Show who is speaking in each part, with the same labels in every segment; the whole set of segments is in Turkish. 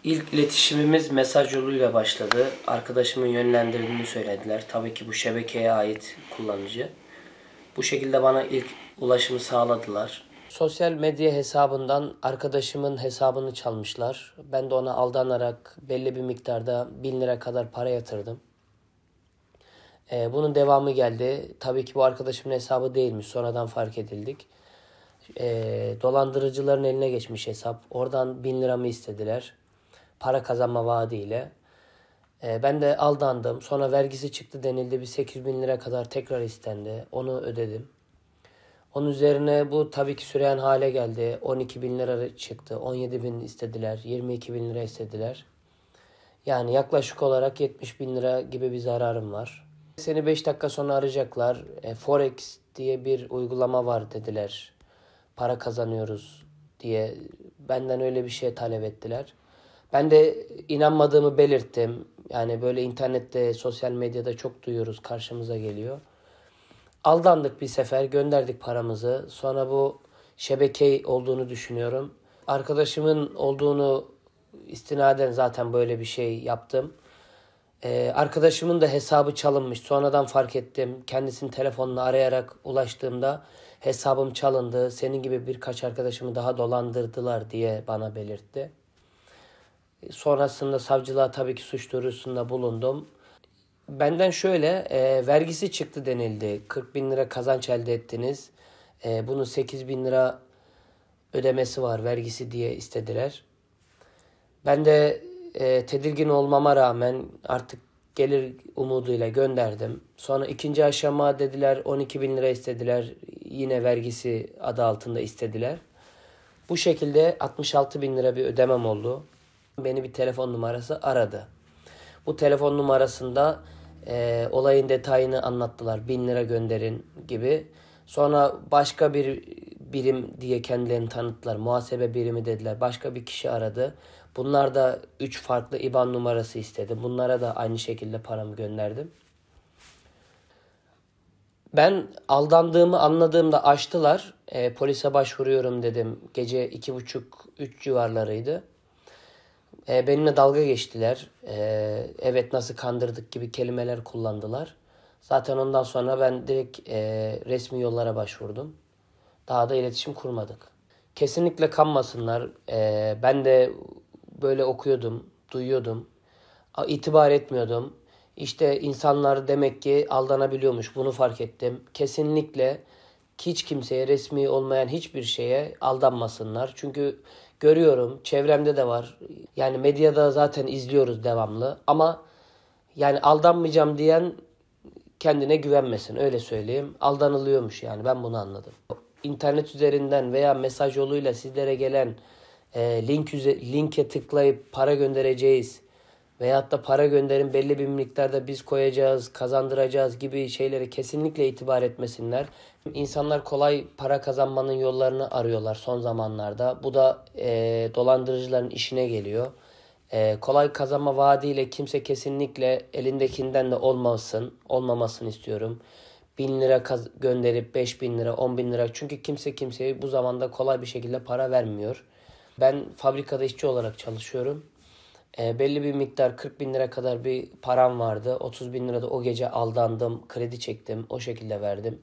Speaker 1: İlk iletişimimiz mesaj yoluyla başladı. Arkadaşımın yönlendirdiğini söylediler. Tabii ki bu şebekeye ait kullanıcı. Bu şekilde bana ilk ulaşımı sağladılar. Sosyal medya hesabından arkadaşımın hesabını çalmışlar. Ben de ona aldanarak belli bir miktarda 1000 lira kadar para yatırdım. Bunun devamı geldi. Tabii ki bu arkadaşımın hesabı değilmiş. Sonradan fark edildik. Dolandırıcıların eline geçmiş hesap. Oradan 1000 liramı istediler. Para kazanma vaadiyle. Ben de aldandım. Sonra vergisi çıktı denildi. Bir 8.000 lira kadar tekrar istendi. Onu ödedim. Onun üzerine bu tabii ki süren hale geldi. 12.000 lira çıktı. 17.000 istediler. 22.000 lira istediler. Yani yaklaşık olarak 70.000 lira gibi bir zararım var. Seni 5 dakika sonra arayacaklar. Forex diye bir uygulama var dediler. Para kazanıyoruz diye. Benden öyle bir şey talep ettiler. Ben de inanmadığımı belirttim. Yani böyle internette, sosyal medyada çok duyuyoruz, karşımıza geliyor. Aldandık bir sefer, gönderdik paramızı. Sonra bu şebeke olduğunu düşünüyorum. Arkadaşımın olduğunu istinaden zaten böyle bir şey yaptım. Arkadaşımın da hesabı çalınmış. Sonradan fark ettim. Kendisinin telefonunu arayarak ulaştığımda hesabım çalındı. Senin gibi birkaç arkadaşımı daha dolandırdılar diye bana belirtti. Sonrasında savcılığa tabii ki suç duyurusunda bulundum. Benden şöyle vergisi çıktı denildi. 40.000 lira kazanç elde ettiniz. Bunun 8.000 lira ödemesi var vergisi diye istediler. Ben de tedirgin olmama rağmen artık gelir umuduyla gönderdim. Sonra ikinci aşama dediler 12.000 lira istediler. Yine vergisi adı altında istediler. Bu şekilde 66.000 lira bir ödemem oldu. Beni bir telefon numarası aradı. Bu telefon numarasında olayın detayını anlattılar. 1000 lira gönderin gibi. Sonra başka bir birim diye kendilerini tanıttılar. Muhasebe birimi dediler. Başka bir kişi aradı. Bunlar da 3 farklı IBAN numarası istedi. Bunlara da aynı şekilde paramı gönderdim. Ben aldandığımı anladığımda açtılar. Polise başvuruyorum dedim. Gece 2.30-3 civarlarıydı. Benimle dalga geçtiler. Evet nasıl kandırdık gibi kelimeler kullandılar. Zaten ondan sonra ben direkt resmi yollara başvurdum. Daha da iletişim kurmadık. Kesinlikle kanmasınlar. Ben de böyle okuyordum, duyuyordum. İtibar etmiyordum. İşte insanlar demek ki aldanabiliyormuş. Bunu fark ettim. Kesinlikle hiç kimseye, resmi olmayan hiçbir şeye aldanmasınlar. Çünkü görüyorum, çevremde de var. Yani medyada zaten izliyoruz devamlı. Ama yani aldanmayacağım diyen kendine güvenmesin, öyle söyleyeyim. Aldanılıyormuş yani, ben bunu anladım. İnternet üzerinden veya mesaj yoluyla sizlere gelen linke tıklayıp para göndereceğiz veyahut da para gönderin belli bir miktarda biz koyacağız, kazandıracağız gibi şeylere kesinlikle itibar etmesinler. İnsanlar kolay para kazanmanın yollarını arıyorlar son zamanlarda. Bu da dolandırıcıların işine geliyor. Kolay kazanma vaadiyle kimse kesinlikle elindekinden de olmamasını istiyorum. 1000 lira gönderip 5.000 lira, 10.000 lira. Çünkü kimse kimseye bu zamanda kolay bir şekilde para vermiyor. Ben fabrikada işçi olarak çalışıyorum. Belli bir miktar 40.000 lira kadar bir param vardı. 30.000 lira da o gece aldandım, kredi çektim, o şekilde verdim.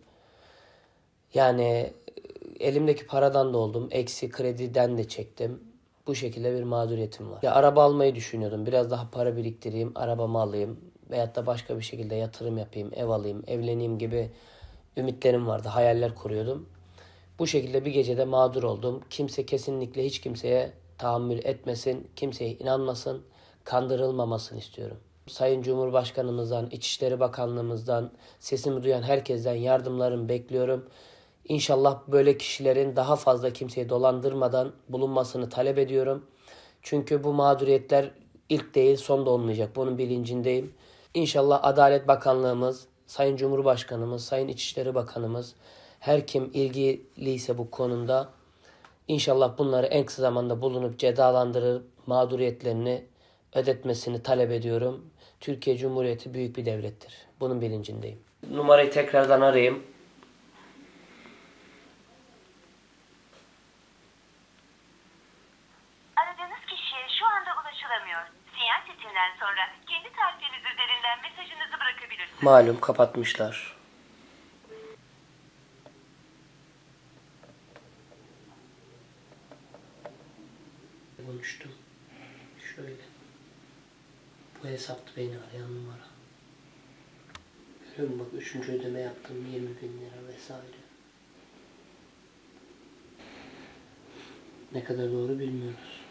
Speaker 1: Yani elimdeki paradan da oldum, eksi krediden de çektim. Bu şekilde bir mağduriyetim var. Ya araba almayı düşünüyordum. Biraz daha para biriktireyim, arabamı alayım. Veyahut da başka bir şekilde yatırım yapayım, ev alayım, evleneyim gibi ümitlerim vardı, hayaller kuruyordum. Bu şekilde bir gecede mağdur oldum. Kimse kesinlikle hiç kimseye tahammül etmesin, kimseye inanmasın, kandırılmamasını istiyorum. Sayın Cumhurbaşkanımızdan, İçişleri Bakanlığımızdan, sesimi duyan herkesten yardımlarımı bekliyorum. İnşallah böyle kişilerin daha fazla kimseyi dolandırmadan bulunmasını talep ediyorum. Çünkü bu mağduriyetler ilk değil son da olmayacak. Bunun bilincindeyim. İnşallah Adalet Bakanlığımız, Sayın Cumhurbaşkanımız, Sayın İçişleri Bakanımız, her kim ilgiliyse bu konuda inşallah bunları en kısa zamanda bulunup cezalandırıp mağduriyetlerini ödetmesini talep ediyorum. Türkiye Cumhuriyeti büyük bir devlettir. Bunun bilincindeyim. Numarayı tekrardan arayayım.
Speaker 2: Aradığınız kişiye şu anda ulaşılamıyor.
Speaker 1: Malum kapatmışlar. Konuştum. Şöyle. Bu hesaptı beni arayan numara. Görüyor musun bak 3. ödeme yaptım 20.000 lira vesaire. Ne kadar doğru bilmiyoruz.